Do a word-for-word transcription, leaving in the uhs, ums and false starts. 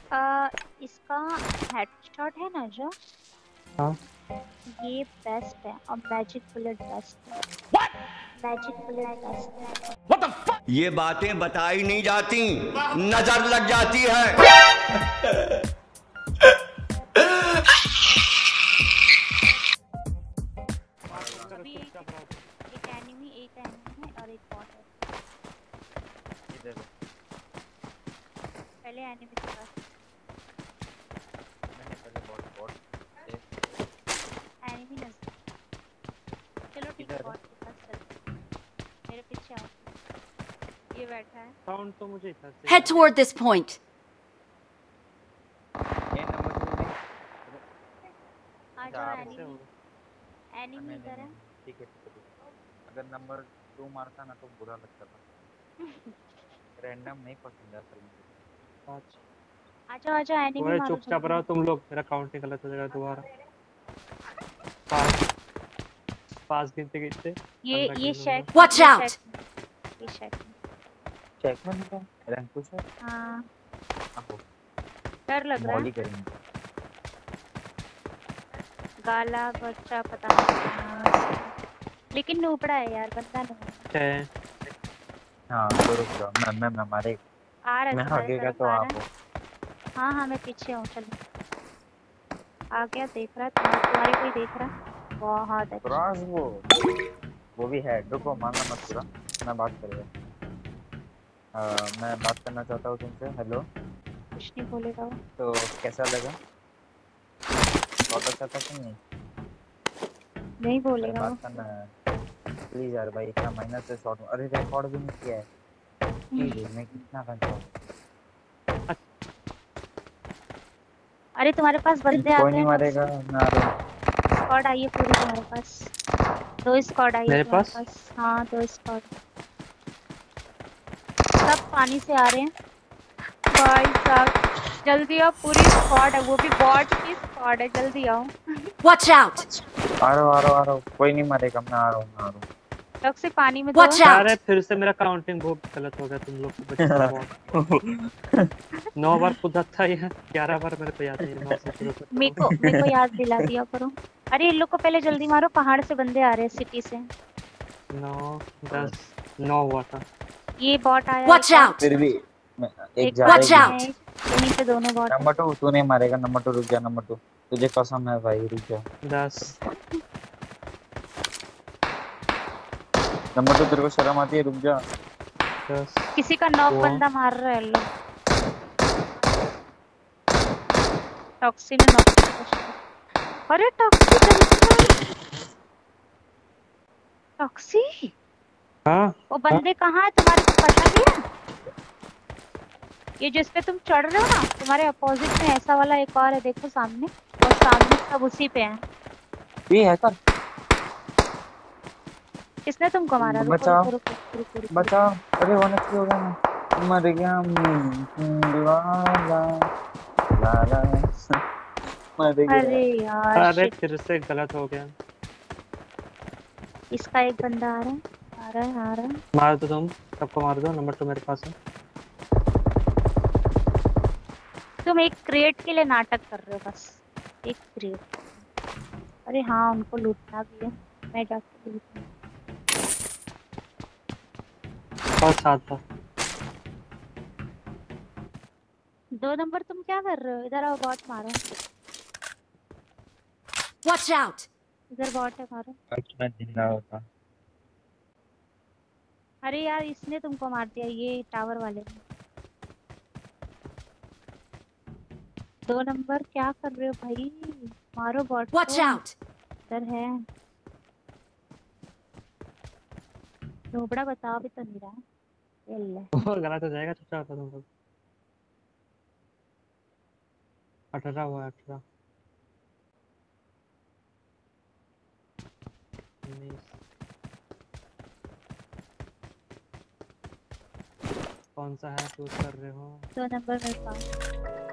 आ, इसका हेडशॉट है ना जो, हाँ ये बेस्ट है और मैजिक बुलेट बेस्ट है। मैजिक बुलेट बेस्ट है। What the fuck? ये बातें बताई नहीं जाती, नजर लग जाती है। अभी एक एक एनिमी एक एनिमी है और एक बॉट है। पहले एनिमी के पास, एनिमी नजदीक। चलो ठीक है, बॉट के पास चलते हैं। मेरे पीछे आओ, ये बैठा है। साउंड तो मुझे इधर से Head toward this point. आ जाओ एनिमी, एनिमी इधर है। ठीक है ठीक है। अगर नंबर टू मारता ना तो बुरा लगता था। रैंडम नहीं पसंद है असल में। आ जाओ आ जाओ एनिमी ओए मारो। चुपचाप रहो तुम लोग, मेरा काउंटिंग गलत हो जाएगा दोबारा। पास पास गिनते गिनते ये ये शेक, Watch out! ये शेक चेक में है रैंक पुश है। हाँ अब डर लग रहा मॉली है। करेंगे। गाला बच्चा पता नहीं, लेकिन नूपड़ा है यार, बंदा नहीं है। हाँ तो रुक जाओ, मैं मैं मैं मारे आ रहा है मैं आगे का तो आप हो। हाँ हाँ मैं पीछे हूँ। चलो आ गया, देख रहा है तुम्हारे, तुम्हारे कोई देख रहा है। बहुत अच्छा। क्रॉस वो वो भी है। रुको मारना मत पूरा, मैं बात कर रहा हूँ। मैं बात करना चाहता हूँ तुमसे। हेलो कुछ नहीं बोलेगा वो। तो कैसा लगा? बहुत अच्छा था कि नहीं? नहीं बोलेगा वो। बात करना है प्लीज यार भाई। इतना माइनस से शॉट, अरे रिकॉर्ड भी नहीं किया है। ठीक मैं कितना घंटा हूँ। अरे तुम्हारे पास बंदे आ गए। कोई नहीं मारेगा, मैं आ रहा हूँ। स्क्वाड आई है पूरी तुम्हारे पास। दो स्क्वाड आई है तुम्हारे पास, पास। हाँ दो स्क्वाड, सब पानी से आ रहे हैं भाई साहब। जल्दी आओ, पूरी स्क्वाड है, वो भी बॉट की स्क्वाड है। जल्दी आओ। Watch out! आ रहा हूँ आ रहा हूँ आ रहा हूँ। कोई नहीं मारेगा, मैं आ रहा हूँ मैं आ रहा हूँ। लोग से पानी में Watch out! अरे फिर से मेरा काउंटिंग बहुत गलत हो गया तुम लोग को बचा। नौ बार खुदा था ये, ग्यारह बार मेरे को याद नहीं। नौ से शुरू करता हूँ। मेरे को मेरे को याद दिला दिया करो। अरे इन लोग को पहले जल्दी मारो, पहाड़ से बंदे आ रहे हैं सिटी से। नौ दस नौ हुआ था। ये बॉट आया। Watch out! फिर भी एक एक Watch out! यहीं पे दोनों बॉट। नंबर टू तू नहीं मारेगा। नंबर टू रुक जा। नंबर टू तुझे कसम है भाई, रुक जा। दस नंबर टू तेरे को शर्म आती है? रुक जा। दस किसी का नॉक बंदा मार रहा है लोग। टॉक्सी ने नॉक किया। अरे टॉक्सी टॉक्सी हाँ वो बंदे कहाँ है तुम्हारे को पता नहीं है? ये जिस पे तुम चढ़ रहे हो ना, तुम्हारे अपोजिट में ऐसा वाला एक और है, देखो सामने। और सामने सब उसी पे हैं। ये है कर। किसने तुमको मारा? बचाओ रुको रुको रुको रुको रुको। बचाओ। अरे वन एचपी हो गया मैं, मर गया। ला ला ला ला मर गया। अरे यार अरे शिट। फिर से गलत हो गया। इसका एक बंदा आ रहा है आ रहा है आ रहा है। मार दो तुम सबको, मार दो। नंबर टू मेरे पास है। तुम एक क्रेट के लिए नाटक कर रहे हो बस, एक क्रेट। अरे हाँ उनको लूटना भी है, मैं जाके लूटूं। और साथ था। दो नंबर तुम क्या कर रहे हो? इधर आओ, बॉट मारो। Watch out! इधर बॉट है, मारो। मैं जिंदा होता। अरे यार इसने तुमको मार दिया, ये टावर वाले ने। दो नंबर क्या कर रहे हो भाई? मारो बॉट को। Watch out! इधर है नोबड़ा, बताओ भी तो नहीं रहा। ये ले। और गलत हो जाएगा। चुपचाप होता तुम लोग। अठारह हुआ अठारह उन्नीस। कौन सा है चूज कर रहे हो? दो नंबर मेरे पास।